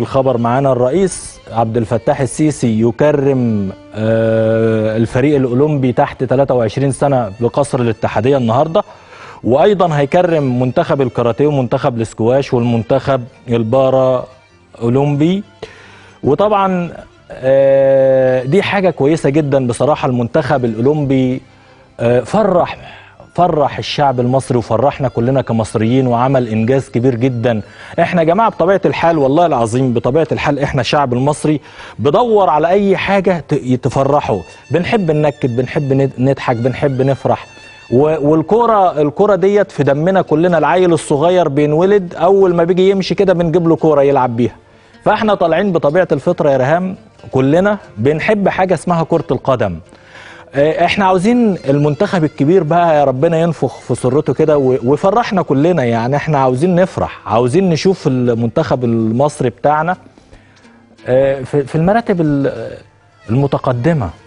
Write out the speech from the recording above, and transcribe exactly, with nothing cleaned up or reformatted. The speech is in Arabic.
الخبر معانا الرئيس عبد الفتاح السيسي يكرم الفريق الأولمبي تحت ثلاثة وعشرين سنة بقصر الاتحادية النهاردة، وأيضا هيكرم منتخب الكاراتيه ومنتخب الاسكواش والمنتخب البارا أولمبي. وطبعا دي حاجة كويسة جدا بصراحة. المنتخب الأولمبي فرح فرح الشعب المصري وفرحنا كلنا كمصريين وعمل إنجاز كبير جدا. احنا يا جماعة بطبيعة الحال والله العظيم بطبيعة الحال احنا الشعب المصري بدور على أي حاجة تفرحه، بنحب ننكد، بنحب نضحك، بنحب نفرح. والكرة الكرة ديت في دمنا كلنا. العيل الصغير بينولد أول ما بيجي يمشي كده بنجيب له كرة يلعب بيها. فاحنا طالعين بطبيعة الفطرة يا ريهام كلنا بنحب حاجة اسمها كرة القدم. احنا عاوزين المنتخب الكبير بقى يا ربنا ينفخ في سرته كده ويفرحنا كلنا. يعني احنا عاوزين نفرح، عاوزين نشوف المنتخب المصري بتاعنا في المراتب المتقدمة.